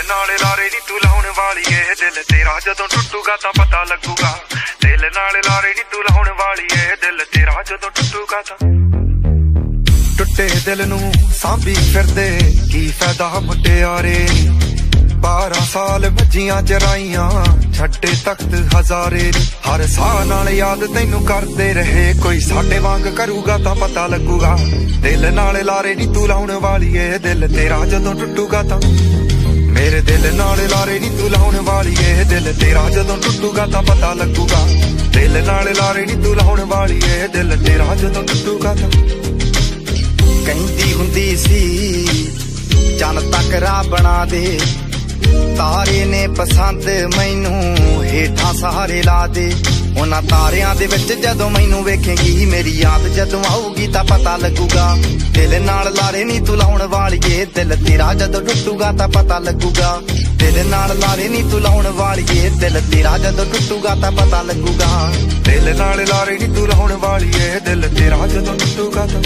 नाल लारे नी तू लाउण वाली ए दिल तेरा जदों टुटूगा तां पता लगूगा। दिल नाल लारे नी तू लाउण वाली ए दिल तेरा जदों टुटूगा तां। टुटे दिल नू सांभी फिरदे की फायदा मुटियारे। 12 साल भजियां चराइयां छड्डे तख्त हजारे। हर साह नाल याद तैनू करदे रहे कोई साडे वांग करूगा तां पता लगूगा। दिल नाल लारे नी तू लाउण वाली ए दिल तेरा जदों टुटूगा तां। मेरे दिल नाल लारे नी तू लाउण वाली ए दिल तेरा जदों टुटूगा तां पता लगूगा। दिल नाल लारे नी तू लाउण वाली ए दिल तेरा जदों टुटूगा तां। कहंदी हुंदी सी चन तक राह बना दे, तारे ने पसंद मैनू हेठां सहारे ला दे। उन्हां तारियां दे विच जदों मैनू वेखेगी मेरी याद जदों आऊगी तां पता लगूगा। दिल नाल लारे नी तू लाउण वाली ए दिल तेरा जदों टुटूगा तां पता लगूगा। दिल नाल लारे नी तू लाउण वाली ए दिल तेरा जदों टुटूगा तां पता लगूगा। दिल नाल लारे नी तू लाउण वाली ए दिल तेरा जदों टुटूगा तां।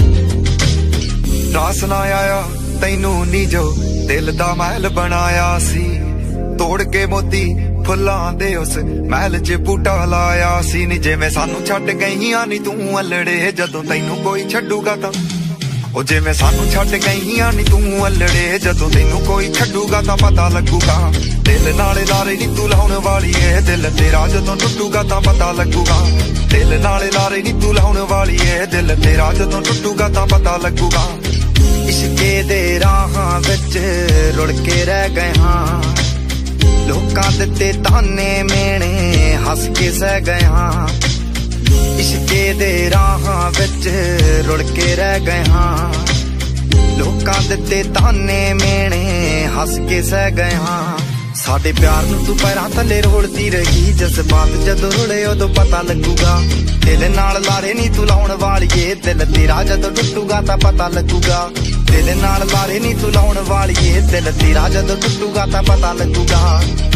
रास ना आया तैनू नी जो दिल दा महल बनाया सी। तोड़ के मोती फुल्लां दे उस महल च बूटा लाया सी। नी जिवें सानू छड्ड गईयां नी तू अल्लड़े जदों तैनू कोई छड्डूगा तां। ओ जिवें सानू छड्ड गईयां नी तू अल्लड़े जदों तैनू कोई छड्डूगा तां पता लगूगा। दिल नाल लारे नी तू लाउण वाली ए दिल तेरा जदों टुटूगा तां पता लगूगा। दिल नाल लारे नी तू लाउण वाली ए दिल तेरा जदों टुटूगा तां पता लगूगा। इश्के दे राहां विच रुड़ के रह गए हां, लोकां दित्ते ताने मेणे हस के सह गए हां। इश्के दे राहां विच रुड़ के रह गए हां, लोकां दित्ते ताने मेणे हस के सह गए हां। साडे प्यार नू तू पैरां थल्ले रोलदी रही, जज्बात जदों रुले उदों पता लगूगा। दिल नाल लारे नी तू लाउण वाली ए दिल तेरा जदों टुटूगा तां पता लगूगा। दिल नाल लारे नी तू लाउण वाली ए दिल तेरा जदों टुटूगा तां पता लगूगा।